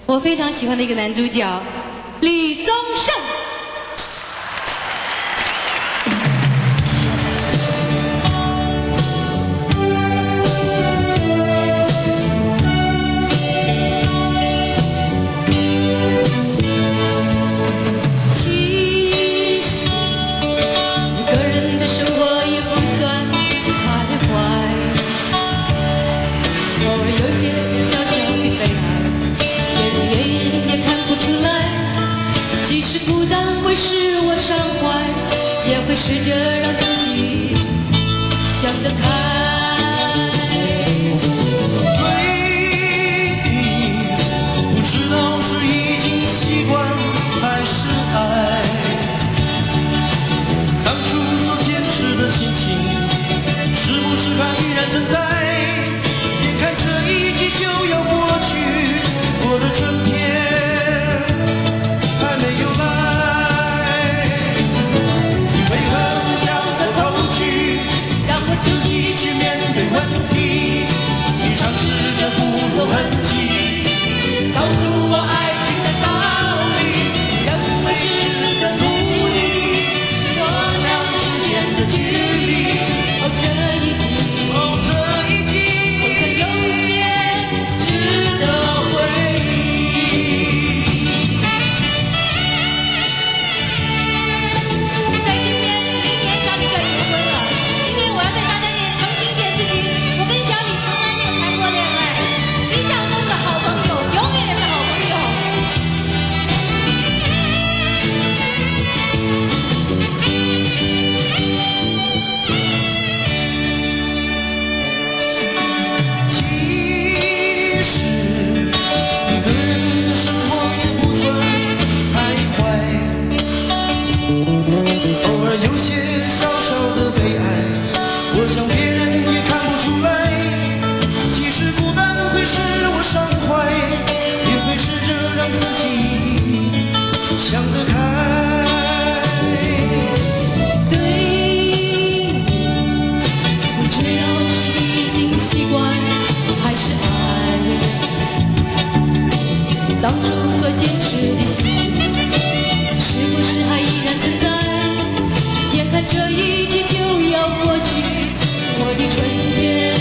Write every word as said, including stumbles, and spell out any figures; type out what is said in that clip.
我非常喜欢的一个男主角李宗盛。其实一个人的生活也不算太坏，偶尔有些小小的悲哀，别人也也看不出来。即使孤单会使我伤怀，也会试着让自己想得开。 对你，不知道是已经习惯还是爱。当初所坚持的心情，是不是还依然存在？眼看这一季就要过去，我的春天还没有来。你为何不掉个头去，让我自己去面对问题？你尝试着不露痕迹，告诉我爱情的道理，认为值得努力，说亮时间的距离。哦，这一季，哦，这一季，都曾有些值得回忆。 在今天，明年小李就要结婚了。今天我要对大家面澄清一件事情，我跟小李从来没有谈过恋爱，一向都是好朋友，永远也是好朋友。 其实一个人的生活也不算太坏，偶尔有些小小的悲哀，我想别人也看不出来。即使孤单会使我伤怀，也会试着让自己想得开。 对你，不知道是已经习惯还是爱。当初所坚持的心情，是不是还依然存在？眼看这一季就要过去，我的春天